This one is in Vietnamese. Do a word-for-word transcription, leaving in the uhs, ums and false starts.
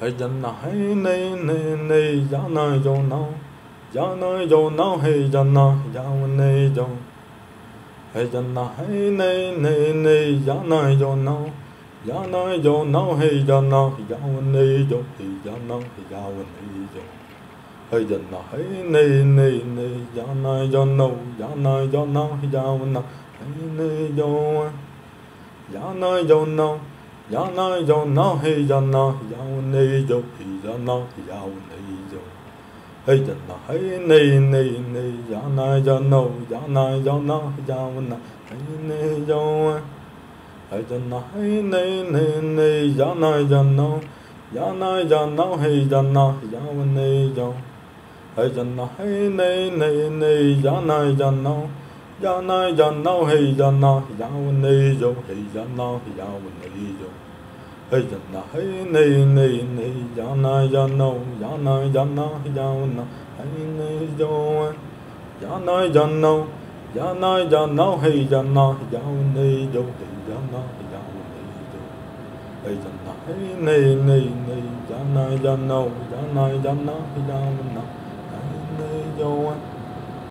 hay dân nào hay này này này giá này dầu nào giá này dầu nào hay dân nào giá này dầu hay dân nào hay này này này giá này dầu nào giá này dầu nào hay dân nào giá này dầu hay giá nào giá này dầu hay dân nào hay này này này giá này dầu nào giá này dầu nào giá nào hay này dầu giá này dầu nào giá này dầu nào hay giá nào giá này dầu hay giá nào giá này dầu hay dân nào hay này này này giá này giá nào giá này giá nào giá nào hay này dầu hay dân nào hay này này này giá này giá nào giá này giá nào hay giá nào giá này dầu hay dân nào hay này này này giá này giá nào giá này giá nào hay giá nào giá này dầu hay giá nào giá này dầu hay dân nào hay này này này giá này giá nào giá này giá nào giá nào hay này dầu giá này giá nào giá này giá nào hay giá nào giá này dầu hay giá nào giá này dầu hay dân nào hay này này này giá này giá nào giá này giá nào giá nào hay này dầu